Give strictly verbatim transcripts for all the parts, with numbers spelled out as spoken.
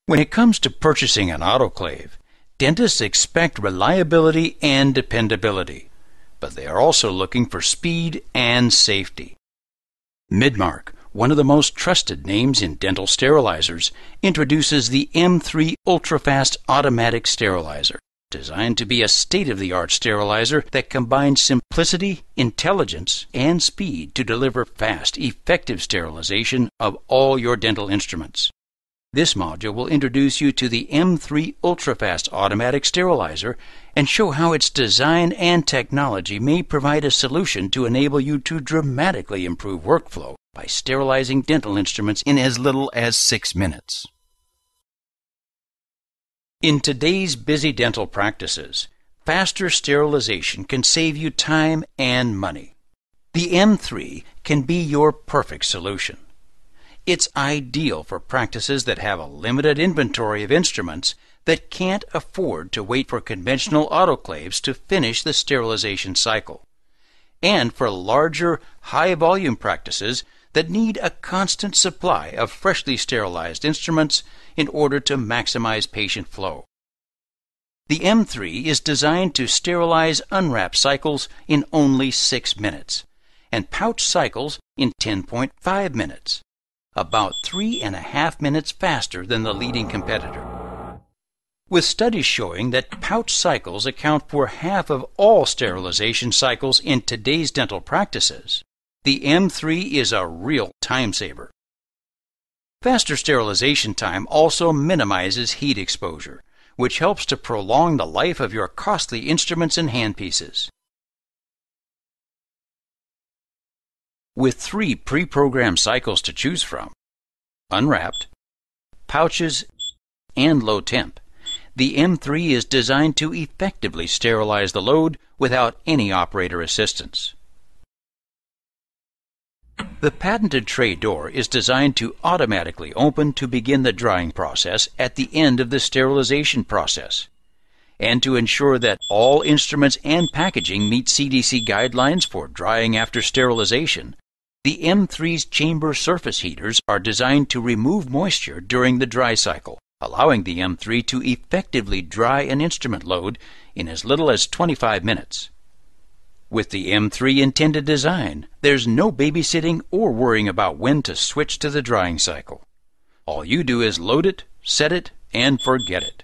When it comes to purchasing an autoclave, dentists expect reliability and dependability, but they are also looking for speed and safety. Midmark, one of the most trusted names in dental sterilizers, introduces the M three UltraFast automatic sterilizer, designed to be a state-of-the-art sterilizer that combines simplicity, intelligence, and speed to deliver fast, effective sterilization of all your dental instruments. This module will introduce you to the M three UltraFast automatic sterilizer and show how its design and technology may provide a solution to enable you to dramatically improve workflow by sterilizing dental instruments in as little as six minutes. In today's busy dental practices, faster sterilization can save you time and money. The M three can be your perfect solution. It's ideal for practices that have a limited inventory of instruments that can't afford to wait for conventional autoclaves to finish the sterilization cycle, and for larger, high-volume practices that need a constant supply of freshly sterilized instruments in order to maximize patient flow. The M three is designed to sterilize unwrapped cycles in only six minutes, and pouch cycles in ten point five minutes. About three and a half minutes faster than the leading competitor. With studies showing that pouch cycles account for half of all sterilization cycles in today's dental practices, the M three is a real time saver. Faster sterilization time also minimizes heat exposure, which helps to prolong the life of your costly instruments and handpieces. With three pre-programmed cycles to choose from, unwrapped, pouches, and low temp, the M three is designed to effectively sterilize the load without any operator assistance. The patented tray door is designed to automatically open to begin the drying process at the end of the sterilization process, and to ensure that all instruments and packaging meet C D C guidelines for drying after sterilization. The M three's chamber surface heaters are designed to remove moisture during the dry cycle, allowing the M three to effectively dry an instrument load in as little as twenty-five minutes. With the M three intended design, there's no babysitting or worrying about when to switch to the drying cycle. All you do is load it, set it, and forget it.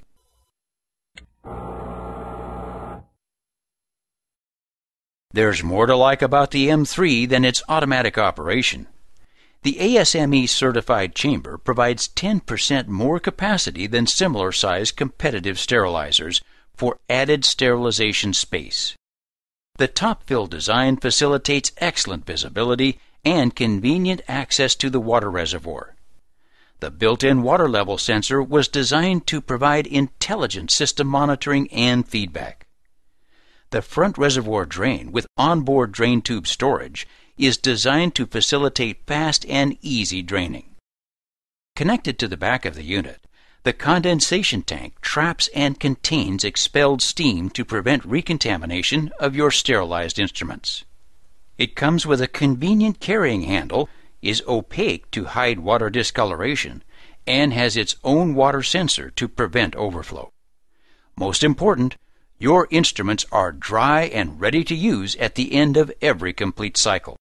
There's more to like about the M three than its automatic operation. The A S M E certified chamber provides ten percent more capacity than similar-sized competitive sterilizers for added sterilization space. The top-fill design facilitates excellent visibility and convenient access to the water reservoir. The built-in water level sensor was designed to provide intelligent system monitoring and feedback. The front reservoir drain with onboard drain tube storage is designed to facilitate fast and easy draining. Connected to the back of the unit, the condensation tank traps and contains expelled steam to prevent recontamination of your sterilized instruments. It comes with a convenient carrying handle, is opaque to hide water discoloration, and has its own water sensor to prevent overflow. Most important, your instruments are dry and ready to use at the end of every complete cycle.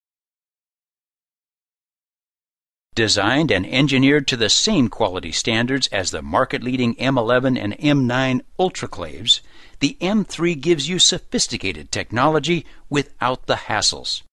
Designed and engineered to the same quality standards as the market-leading M eleven and M nine UltraClaves, the M three gives you sophisticated technology without the hassles.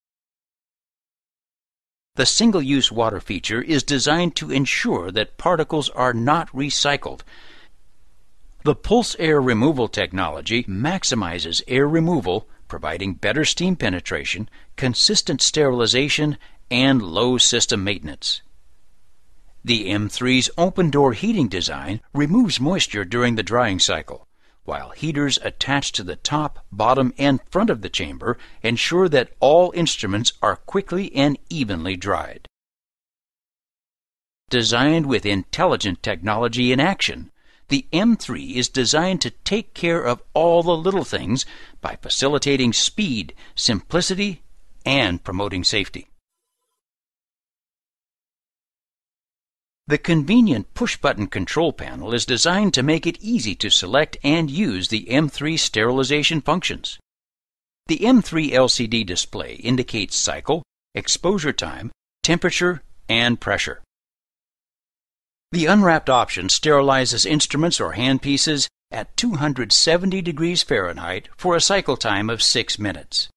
The single-use water feature is designed to ensure that particles are not recycled. The pulse air removal technology maximizes air removal, providing better steam penetration, consistent sterilization, and low system maintenance. The M three's open-door heating design removes moisture during the drying cycle, while heaters attached to the top, bottom, and front of the chamber ensure that all instruments are quickly and evenly dried. Designed with intelligent technology in action, the M three is designed to take care of all the little things by facilitating speed, simplicity, and promoting safety. The convenient push-button control panel is designed to make it easy to select and use the M three sterilization functions. The M three L C D display indicates cycle, exposure time, temperature, and pressure. The unwrapped option sterilizes instruments or handpieces at two hundred seventy degrees Fahrenheit for a cycle time of six minutes.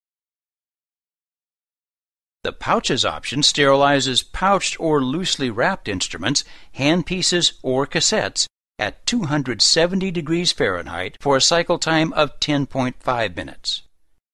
The pouches option sterilizes pouched or loosely wrapped instruments, handpieces, or cassettes at two hundred seventy degrees Fahrenheit for a cycle time of ten point five minutes.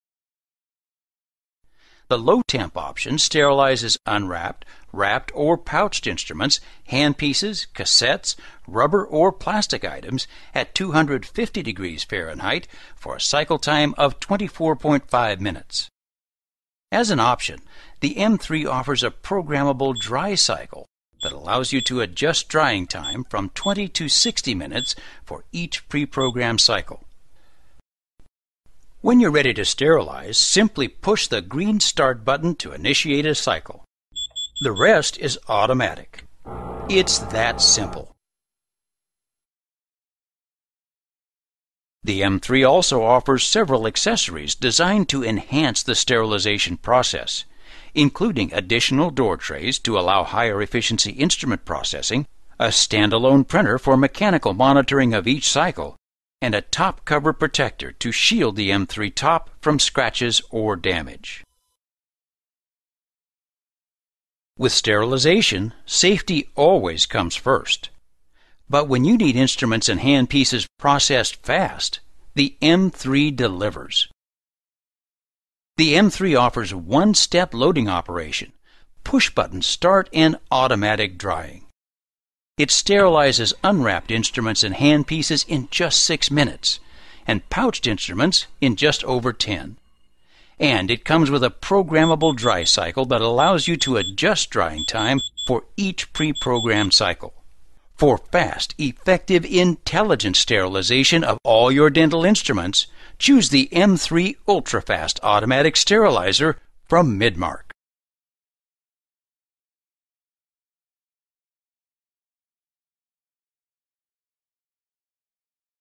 The low temp option sterilizes unwrapped, wrapped, or pouched instruments, handpieces, cassettes, rubber or plastic items at two hundred fifty degrees Fahrenheit for a cycle time of twenty-four point five minutes. As an option, the M three offers a programmable dry cycle that allows you to adjust drying time from twenty to sixty minutes for each pre-programmed cycle. When you're ready to sterilize, simply push the green Start button to initiate a cycle. The rest is automatic. It's that simple. The M three also offers several accessories designed to enhance the sterilization process, including additional door trays to allow higher efficiency instrument processing, a standalone printer for mechanical monitoring of each cycle, and a top cover protector to shield the M three top from scratches or damage. With sterilization, safety always comes first. But when you need instruments and handpieces processed fast, the M three delivers. The M three offers one-step loading operation, push-button start, and automatic drying. It sterilizes unwrapped instruments and handpieces in just six minutes, and pouched instruments in just over ten. And it comes with a programmable dry cycle that allows you to adjust drying time for each pre-programmed cycle. For fast, effective, intelligent sterilization of all your dental instruments, choose the M three UltraFast Automatic Sterilizer from Midmark.